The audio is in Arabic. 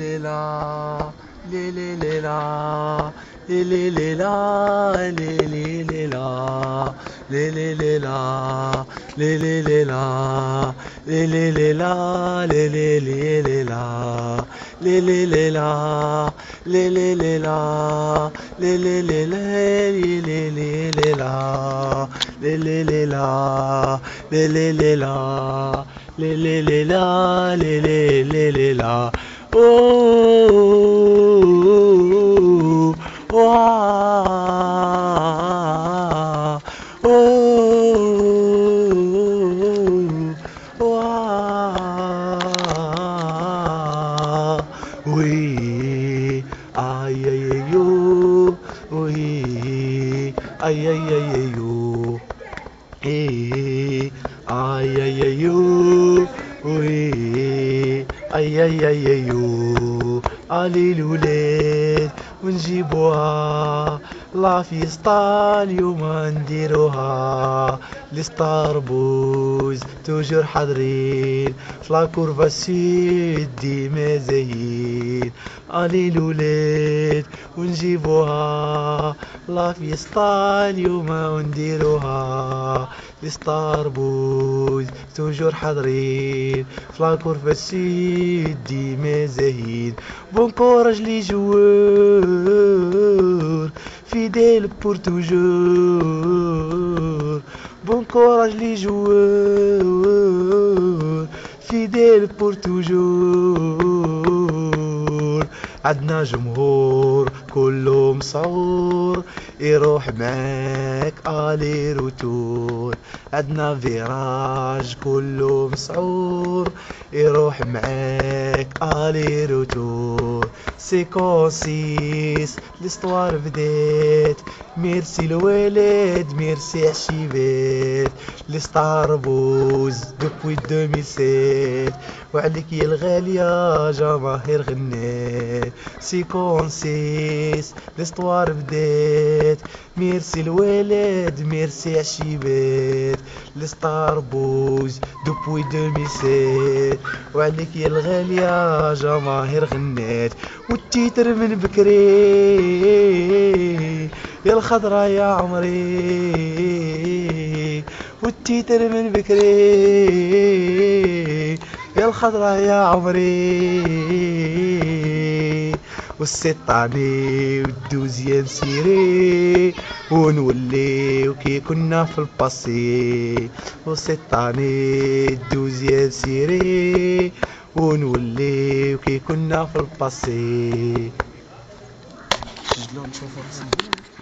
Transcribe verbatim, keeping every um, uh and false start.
لا لي لي لي لا لي لي لي لا لي لي لي لا لي لي لي لا لي لي لي لا لي لي لي لا لي لي لي لي لا لي لي لي لا لي لي لي لا لي لي لي لا لي لي لي لي لا لي لي لي لا لي لي لي لا لي لي لي لا لي لي لي لي لا اوه واه اوه واه وي اي اي يو وي اي اي اي يو اي اي اي يو وي اي اي اي يو علي الولاد ونجيبوها لا فيستا اليوم نديروها لي ستار بوز توجور حاضرين فلا كورفا سود ديما زاهيين علي الولاد ونجيبوها لا فيستا اليوم ونديروها لي ستار بوز توجور حاضرين فلا كورفا سود ديما زاهيين بون كوراج لي جوار فيديل بور توجور بون كوراج لي جوار فيديل بور توجور عندنا جمهور كله مسعور يروح معاك الي روتور عندنا فيراج كله مسعور يروح معاك الي روتور سيكونسيس ليستوار بدات ميرسي الوالد ميرسي عشيبات لي ستار بوز دوبوي ألفين وسبعة وعليك يا الغالية جماهير غنات سيكونسيس ليستوار بدات ميرسي الوالد ميرسي عشيبات لي ستار بوز دوبوي ألفين وسبعة وعليك يا الغالية جماهير غنات والتيتر من بكري يا الخضرا يا عمري والتيتر من بكري يا الخضرا يا عمري والسيطاني والدوزيام سيري ونوليو كي كنا في الباسي والسيطاني الدوزيام سيري ونوليو كي كنا في الباسي.